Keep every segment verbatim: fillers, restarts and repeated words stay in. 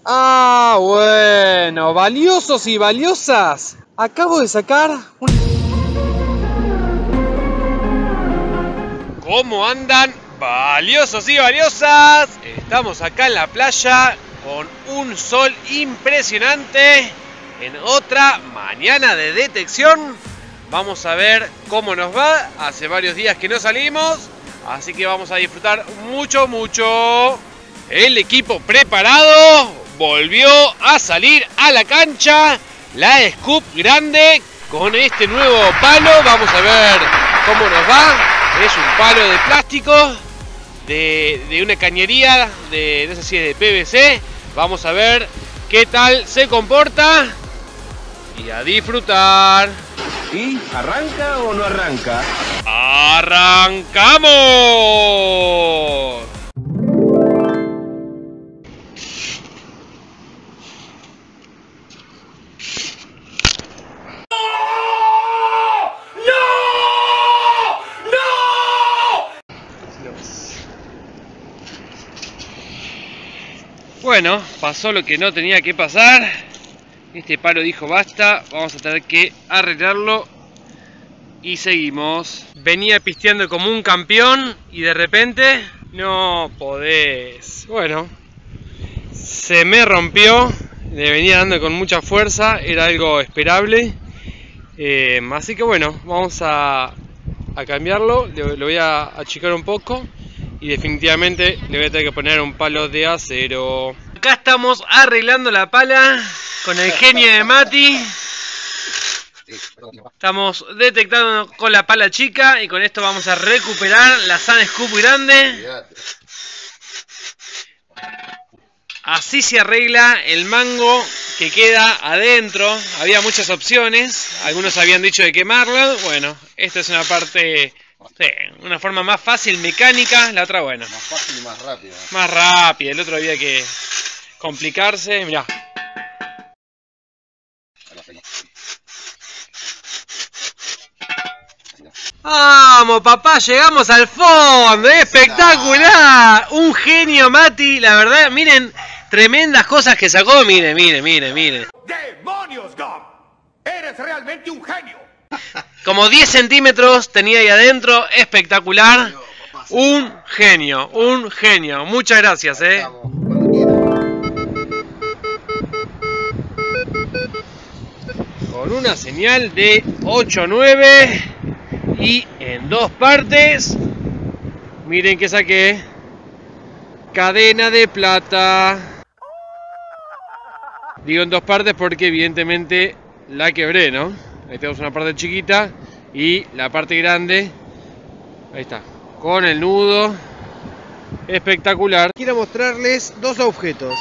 Ah, bueno, valiosos y valiosas. Acabo de sacar un... ¿Cómo andan, valiosos y valiosas? Estamos acá en la playa con un sol impresionante en otra mañana de detección. Vamos a ver cómo nos va. Hace varios días que no salimos, así que vamos a disfrutar mucho, mucho. El equipo preparado volvió a salir a la cancha. La Scoop grande con este nuevo palo. Vamos a ver cómo nos va. Es un palo de plástico de, de una cañería de, no sé si es de P V C. Vamos a ver qué tal se comporta y a disfrutar. ¿Y arranca o no arranca? ¡Arrancamos! Bueno, pasó lo que no tenía que pasar. Este palo dijo basta, vamos a tener que arreglarlo. Y seguimos. Venía pisteando como un campeón y de repente no podés. Bueno, se me rompió. Le venía dando con mucha fuerza, era algo esperable. Eh, así que bueno, vamos a, a cambiarlo. Lo, lo voy a achicar un poco. Y definitivamente le voy a tener que poner un palo de acero. Acá estamos arreglando la pala con el genio de Mati. Estamos detectando con la pala chica y con esto vamos a recuperar la Sun Scoop grande. Así se arregla el mango que queda adentro. Había muchas opciones. Algunos habían dicho de quemarlo. Bueno, esta es una parte... Sí, una forma más fácil, mecánica, la otra bueno. Más fácil y más rápida. Más rápida, el otro había que complicarse, mirá. ¡Vamos, papá! Llegamos al fondo, espectacular. Un genio, Mati, la verdad, miren, tremendas cosas que sacó, miren, miren, miren, miren. ¡Demonios, Gob! ¡Eres realmente un genio! Como diez centímetros tenía ahí adentro, espectacular. Un genio, un genio. Muchas gracias, eh. Con una señal de ocho nueve y en dos partes. Miren que saqué. Cadena de plata. Digo en dos partes porque evidentemente la quebré, ¿no? Ahí tenemos una parte chiquita y la parte grande. Ahí está, con el nudo. Espectacular. Quiero mostrarles dos objetos.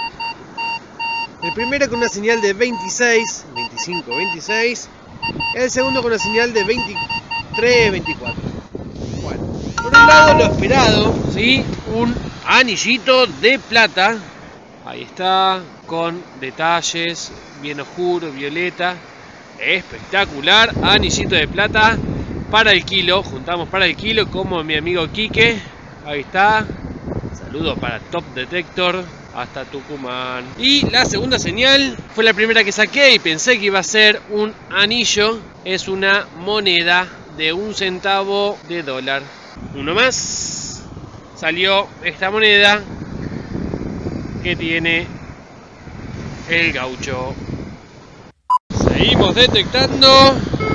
El primero con una señal de veintiséis, veinticinco, veintiséis. El segundo con una señal de veintitrés, veinticuatro. Bueno, por un lado lo esperado, ¿sí? Un anillito de plata. Ahí está, con detalles, bien oscuro, violeta. Espectacular, anillito de plata para el kilo, juntamos para el kilo como mi amigo Quique. Ahí está, saludos para Top Detector hasta Tucumán. Y la segunda señal fue la primera que saqué y pensé que iba a ser un anillo. Es una moneda de un centavo de dólar. Uno más, salió esta moneda que tiene el gaucho. Seguimos detectando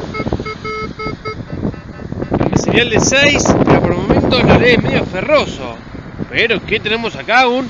la señal de seis, pero por el momento la ley es medio ferroso. Pero ¿qué tenemos acá? Un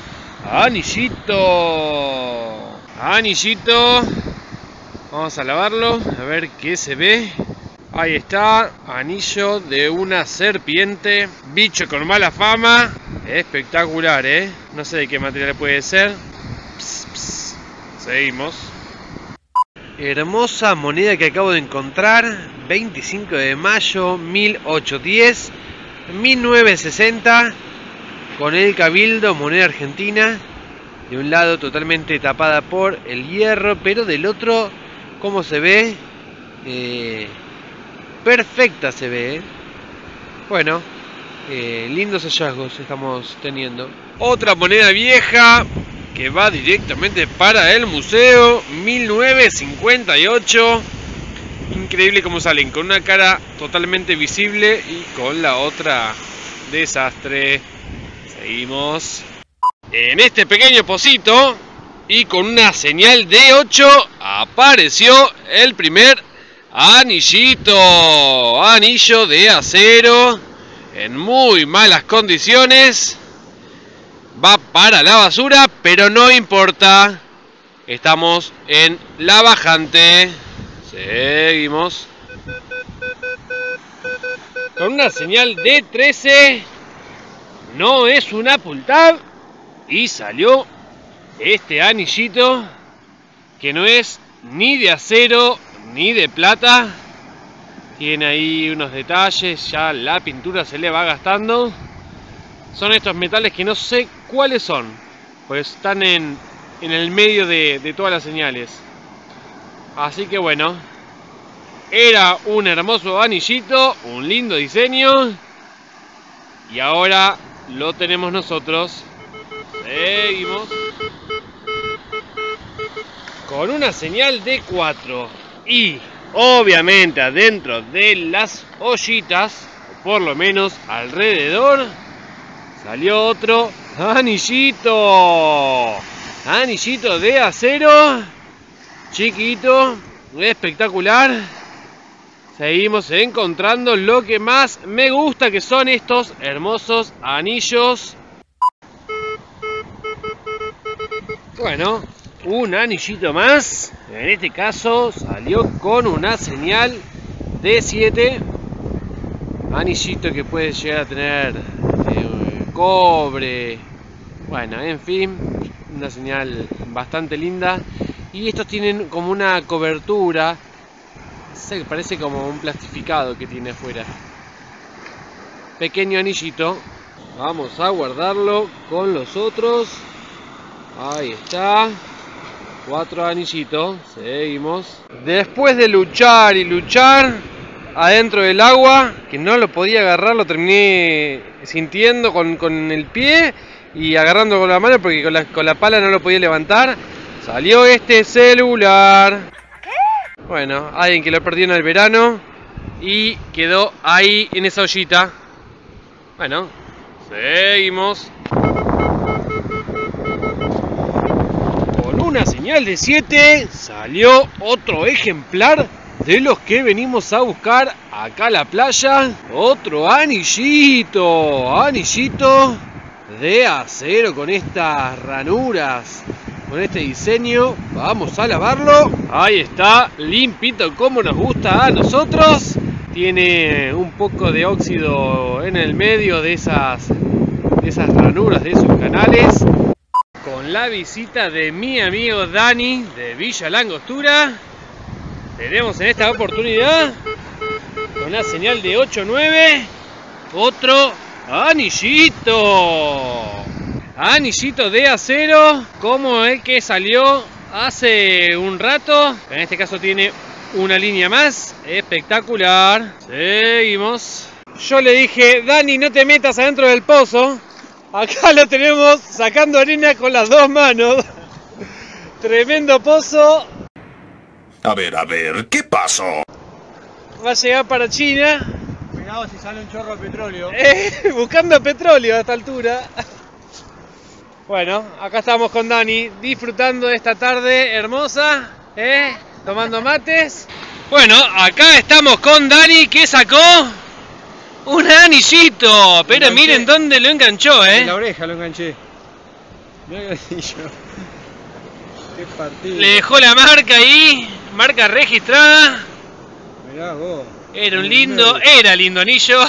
anillito. Anillito. Vamos a lavarlo, a ver qué se ve. Ahí está, anillo de una serpiente. Bicho con mala fama. Espectacular, ¿eh? No sé de qué material puede ser. Pss, pss. Seguimos. Hermosa moneda que acabo de encontrar, veinticinco de mayo mil ochocientos diez, mil novecientos sesenta, con el Cabildo, moneda argentina, de un lado totalmente tapada por el hierro, pero del otro, ¿cómo se ve? Eh, perfecta se ve, ¿eh? Bueno, eh, lindos hallazgos estamos teniendo. Otra moneda vieja, que va directamente para el museo. Mil novecientos cincuenta y ocho. Increíble cómo salen con una cara totalmente visible y con la otra desastre. Seguimos. En este pequeño pocito y con una señal de ocho apareció el primer anillito. Anillo de acero en muy malas condiciones. Va para la basura, pero no importa. Estamos en la bajante. Seguimos. Con una señal de trece. No es una puntad. Y salió este anillito. Que no es ni de acero ni de plata. Tiene ahí unos detalles. Ya la pintura se le va gastando. Son estos metales que no sé cuáles son. Pues están en, en el medio de, de todas las señales. Así que bueno, era un hermoso anillito, un lindo diseño. Y ahora lo tenemos nosotros. Seguimos. Con una señal de cuatro. Y obviamente adentro de las ollitas, por lo menos alrededor, salió otro anillito. Anillito de acero. Chiquito, espectacular. Seguimos encontrando lo que más me gusta, que son estos hermosos anillos. Bueno, un anillito más. En este caso salió con una señal de siete. Anillito que puede llegar a tener eh, cobre. Bueno, en fin, una señal bastante linda. Y estos tienen como una cobertura, se parece como un plastificado que tiene afuera. Pequeño anillito. Vamos a guardarlo con los otros. Ahí está. Cuatro anillitos. Seguimos. Después de luchar y luchar adentro del agua, que no lo podía agarrar, lo terminé sintiendo con, con el pie y agarrando con la mano porque con la, con la pala no lo podía levantar. Salió este celular. ¿Qué? Bueno, alguien que lo perdió en el verano y quedó ahí en esa ollita. Bueno, seguimos. Con una señal de siete salió otro ejemplar de los que venimos a buscar acá a la playa. Otro anillito. Anillito de acero con estas ranuras. Con este diseño, vamos a lavarlo. Ahí está, limpito como nos gusta a nosotros. Tiene un poco de óxido en el medio de esas, de esas ranuras de sus canales. Con la visita de mi amigo Dani de Villa Langostura, tenemos en esta oportunidad, con una señal de ocho nueve, otro anillito. Anillito de acero, como el que salió hace un rato. En este caso tiene una línea más. Espectacular. Seguimos. Yo le dije, Dani, no te metas adentro del pozo. Acá lo tenemos sacando arena con las dos manos. Tremendo pozo. A ver, a ver, ¿qué pasó? Va a llegar para China. Cuidado si sale un chorro de petróleo. Eh, buscando petróleo a esta altura. Bueno, acá estamos con Dani, disfrutando de esta tarde hermosa, ¿eh? Tomando mates. Bueno, acá estamos con Dani, que sacó un anillito. Pero miren dónde lo enganchó, ¿eh? En la oreja lo enganché. Mirá el anillo. Qué partido. Le dejó la marca ahí, marca registrada. Mirá vos. Era un lindo, era lindo anillo.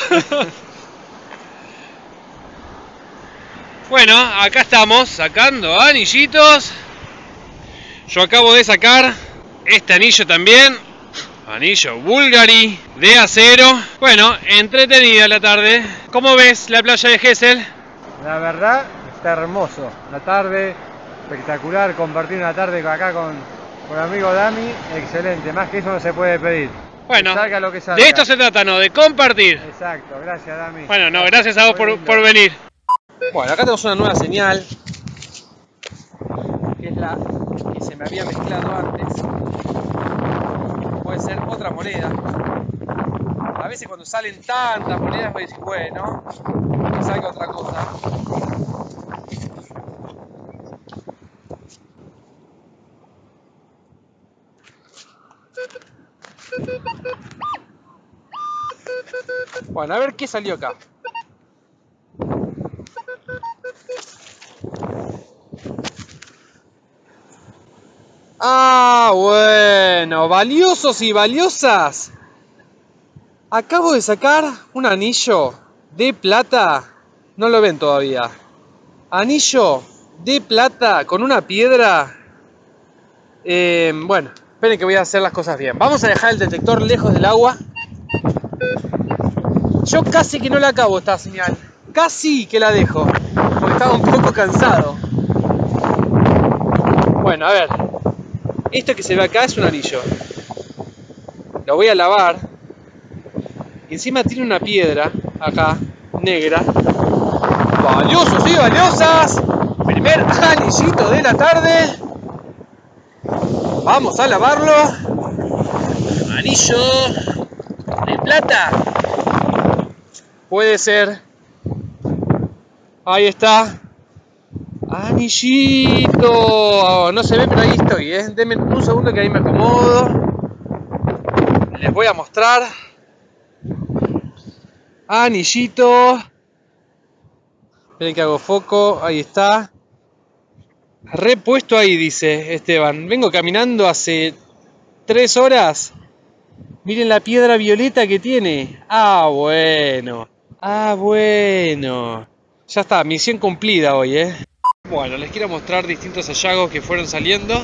Bueno, acá estamos sacando anillitos. Yo acabo de sacar este anillo también. Anillo Bulgari de acero. Bueno, entretenida la tarde. ¿Cómo ves la playa de Gesell? La verdad, está hermoso. La tarde, espectacular. Compartir una tarde acá con, con el amigo Dami. Excelente. Más que eso no se puede pedir. Bueno, que salga lo que salga. De esto se trata, ¿no? De compartir. Exacto. Gracias, Dami. Bueno, no, gracias a vos por, por venir. Bueno, acá tenemos una nueva señal. que es la que se me había mezclado antes. Puede ser otra moneda. A veces cuando salen tantas monedas voy a decir, bueno, que salga otra cosa. Bueno, a ver qué salió acá. Ah, bueno, valiosos y valiosas. Acabo de sacar un anillo de plata. No lo ven todavía. Anillo de plata con una piedra. Eh, bueno, esperen que voy a hacer las cosas bien. Vamos a dejar el detector lejos del agua. Yo casi que no la acabo esta señal. Casi que la dejo. Porque estaba un poco cansado. Bueno, a ver. Esto que se ve acá es un anillo. Lo voy a lavar. Y encima tiene una piedra acá, negra. Valiosos y valiosas. Primer anillito de la tarde. Vamos a lavarlo. Anillo de plata. Puede ser. Ahí está. Anillito. No se ve, pero ahí estoy, ¿eh? Denme un segundo que ahí me acomodo. Les voy a mostrar. Anillito. Esperen que hago foco. Ahí está. Repuesto ahí, dice Esteban. Vengo caminando hace tres horas. Miren la piedra violeta que tiene. Ah, bueno. Ah, bueno. Ya está, misión cumplida hoy, ¿eh? Bueno, les quiero mostrar distintos hallazgos que fueron saliendo.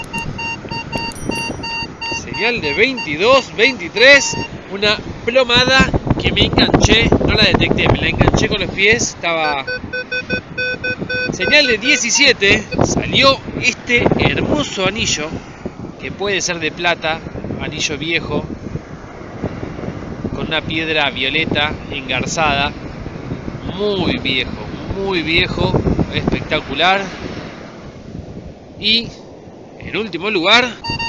Señal de veintidós, veintitrés. Una plomada que me enganché. No la detecté, me la enganché con los pies. Estaba... Señal de diecisiete. Salió este hermoso anillo. Que puede ser de plata. Anillo viejo. Con una piedra violeta engarzada. Muy viejo, muy viejo. Espectacular. Y en último lugar,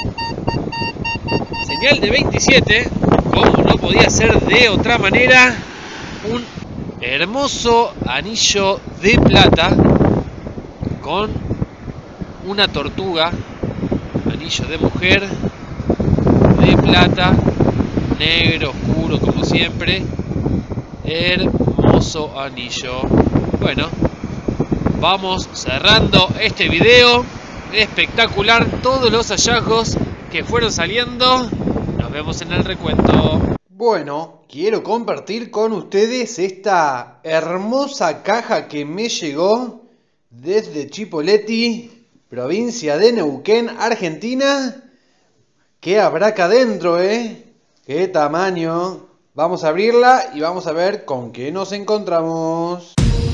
señal de veintisiete, como no podía ser de otra manera, un hermoso anillo de plata con una tortuga, anillo de mujer, de plata, negro, oscuro como siempre, hermoso anillo. Bueno, vamos cerrando este video. Espectacular todos los hallazgos que fueron saliendo. Nos vemos en el recuento. Bueno, quiero compartir con ustedes esta hermosa caja que me llegó desde Chipoleti, provincia de Neuquén, Argentina. ¿Qué habrá acá adentro, eh? ¿Qué tamaño? Vamos a abrirla y vamos a ver con qué nos encontramos.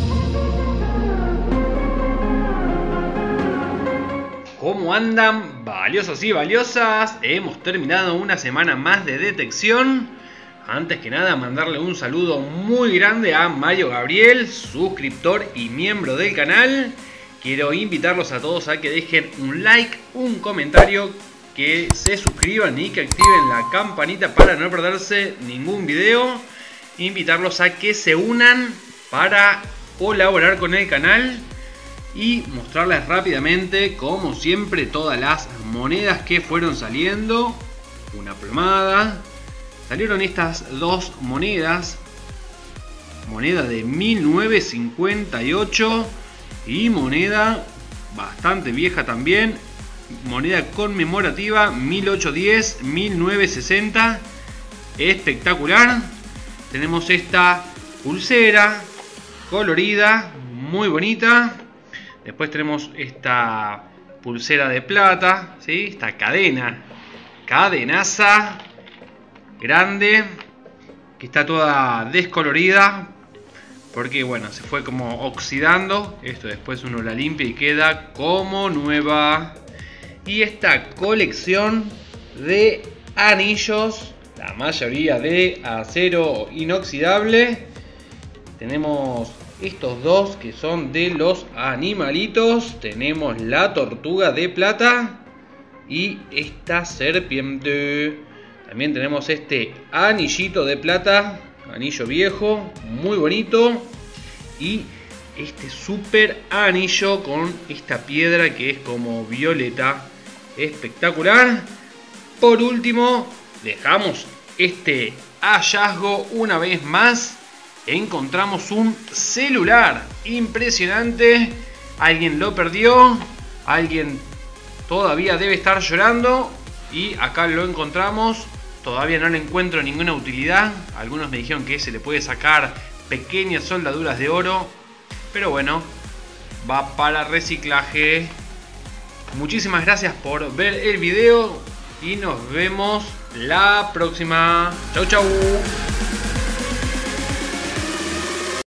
¿Cómo andan, valiosos y valiosas? Hemos terminado una semana más de detección. Antes que nada, mandarle un saludo muy grande a Mario Gabriel, suscriptor y miembro del canal. Quiero invitarlos a todos a que dejen un like, un comentario, que se suscriban y que activen la campanita para no perderse ningún video. Invitarlos a que se unan para colaborar con el canal. Y mostrarles rápidamente, como siempre, todas las monedas que fueron saliendo. Una plomada. Salieron estas dos monedas. Moneda de mil novecientos cincuenta y ocho. Y moneda bastante vieja también. Moneda conmemorativa mil ochocientos diez, mil novecientos sesenta. Espectacular. Tenemos esta pulsera colorida, muy bonita. Después tenemos esta pulsera de plata, ¿sí? Esta cadena, cadenaza grande, que está toda descolorida, porque bueno, se fue como oxidando. Esto después uno la limpia y queda como nueva. Y esta colección de anillos, la mayoría de acero inoxidable. Tenemos estos dos que son de los animalitos. Tenemos la tortuga de plata y esta serpiente. También tenemos este anillito de plata, anillo viejo, muy bonito. Y este super anillo con esta piedra que es como violeta, espectacular. Por último, dejamos este hallazgo una vez más. Encontramos un celular impresionante. Alguien lo perdió, alguien todavía debe estar llorando. Y acá lo encontramos. Todavía no le encuentro ninguna utilidad. Algunos me dijeron que se le puede sacar pequeñas soldaduras de oro, pero bueno, va para reciclaje. Muchísimas gracias por ver el video y nos vemos la próxima. Chau chau.